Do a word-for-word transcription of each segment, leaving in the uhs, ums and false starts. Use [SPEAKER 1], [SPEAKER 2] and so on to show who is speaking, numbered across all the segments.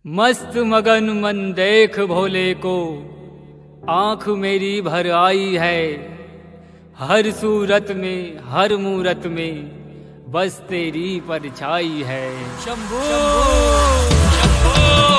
[SPEAKER 1] मस्त मगन मन देख भोले को, आंख मेरी भर आई है। हर सूरत में हर मूरत में बस तेरी परछाई है। शंभू, शंभू।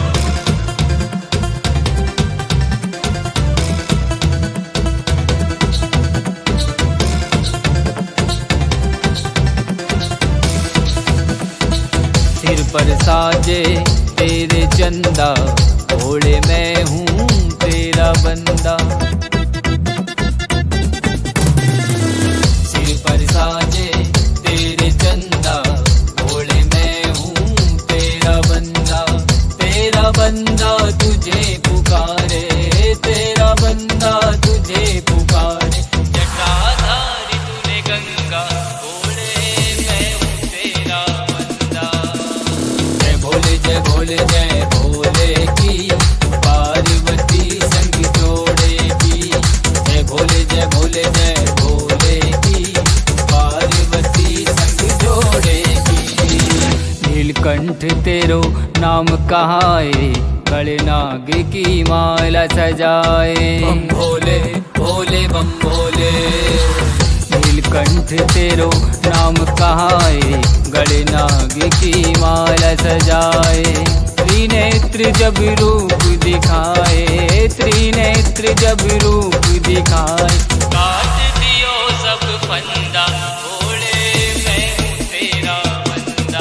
[SPEAKER 1] सिर पर साजे तेरे चंदा, ओढ़े मैं हूँ तेरा बंदा। सिर पर साजे तेरे चंदा, ओढ़े मैं हूँ तेरा बंदा। तेरा बंदा तुझे पुकारे, तेरा बंदा तुझे पुकारे। जटाधारी तूने गंगा, ओढ़े मैं हूँ तेरा बंदा। जय भोले जय भोले जय भोले की, पार्वती संग जोड़ेगी। जय भोले जय भोले जय भोले की, पार्वती संग जोड़ेगी। नीलकंठ तेरो नाम कहाए, गणनाग की माला सजाए। बम भोले भोले बम भोले। नीलकंठ तेरो नाम कहाए, गणनाग की माला सजाए। त्रिनेत्र जब रूप दिखाए, त्रिनेत्र जब रूप दिखाए। काट दियो सब फंदा, भोले मैं हूँ तेरा बंदा।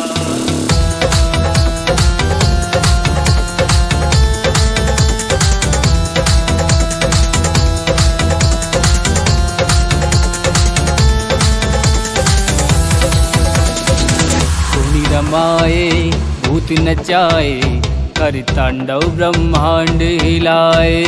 [SPEAKER 1] धूनी रमाए भूत नचाए, कर तांडव ब्रह्मांड हिलाए।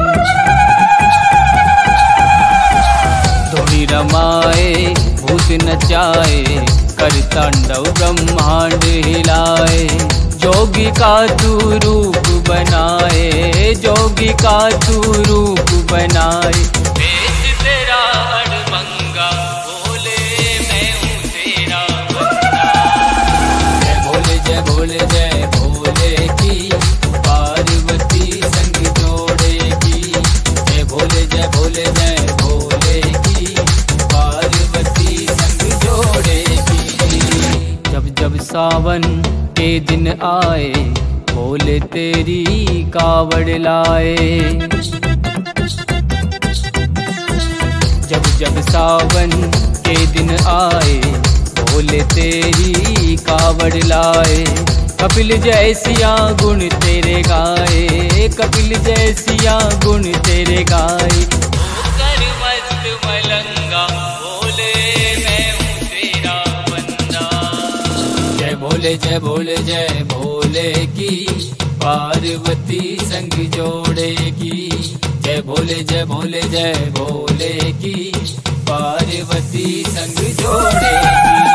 [SPEAKER 1] धूनी रमाए भूत नचाए, कर तांडव ब्रह्मांड हिलाए। जोगी का तू रूप बनाए, जोगी का तू रूप बनाए। वेश तेरा अड़भंगा, भोले मैं हूँ तेरा बंदा। जय भोले जय भोले जय भोले की, पार्वती संग जोड़ेगी। जय भोले जय भोले जय भोले की, पार्वती संग जोड़ेगी। जब जब सावन के दिन आए, भोले तेरी कावड़ लाए। जब जब सावन के दिन आए, भोले तेरी कावड़ लाए। कपिल जैसिया गुण तेरे गाए, कपिल जैसिया गुण तेरे गाए। होकर मस्त मलंगा, भोले मैं हूँ तेरा बंदा। जय भोले जय भोले जय भोले की, पार्वती संग जोड़ेगी। जय भोले जय भोले जय भोले की, पार्वती संग जोड़ेगी।